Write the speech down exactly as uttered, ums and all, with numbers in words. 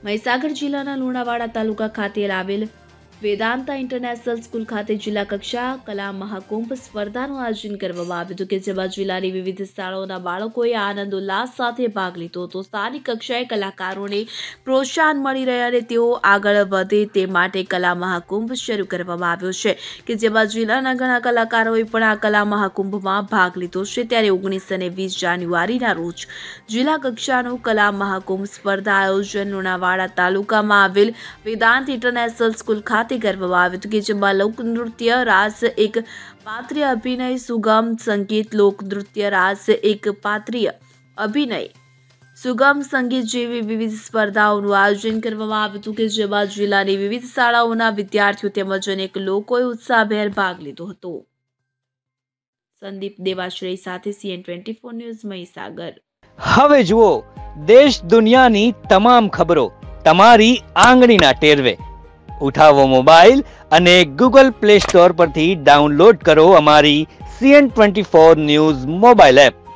મહીસાગર જિલ્લાના લુણાવાડા તાલુકા ખાતે આવેલ વેદાંતા ઇન્ટરનેશનલ સ્કૂલ ખાતે જિલ્લા કક્ષા કલા મહાકુંભ સ્પર્ધાનું આયોજન કરવામાં આવ્યું હતું કે જેમાં જિલ્લાની વિવિધ શાળાઓના બાળકોએ આનંદ ઉલ્લાસ સાથે ભાગ લીધો હતો। સ્થાનિક કક્ષાએ કલાકારોને પ્રોત્સાહન મળી રહે અને તેઓ આગળ વધે તે માટે કલા મહાકુંભ શરૂ કરવામાં આવ્યો છે કે જેમાં જિલ્લાના ઘણા કલાકારોએ પણ આ કલા મહાકુંભમાં ભાગ લીધો છે। ત્યારે ઓગણીસ અને વીસ જાન્યુઆરીના રોજ જિલ્લા કક્ષાનું કલા મહાકુંભ સ્પર્ધા આયોજન લુણાવાડા તાલુકામાં આવેલ વેદાંત ઇન્ટરનેશનલ સ્કૂલ ખાતે કરવામાં આવ્યું હતું કે જેમાં લોકનૃત્ય, રાસ એક પાત્રીય અભિનય, સુગમ સંગીત, લોકનૃત્ય, રાસ એક પાત્રીય અભિનય, સુગમ સંગીત જેવી વિવિધ સ્પર્ધાઓનું આયોજન કરવામાં આવ્યું હતું કે જેમાં જિલ્લાની વિવિધ શાળાઓના વિદ્યાર્થીઓ તેમજ અનેક લોકોએ ઉત્સાહભેર ભાગ લીધો હતો। સંદીપ દેવાશ્રય સાથે CN twenty four news Mahisagar. હવે જુઓ દેશ દુનિયાની તમામ ખબરો તમારી આંગળીના ટેરવે। ઉઠાવો મોબાઈલ અને ગૂગલ પ્લે સ્ટોર પરથી ડાઉનલોડ કરો અમારી CN twenty four news mobile app.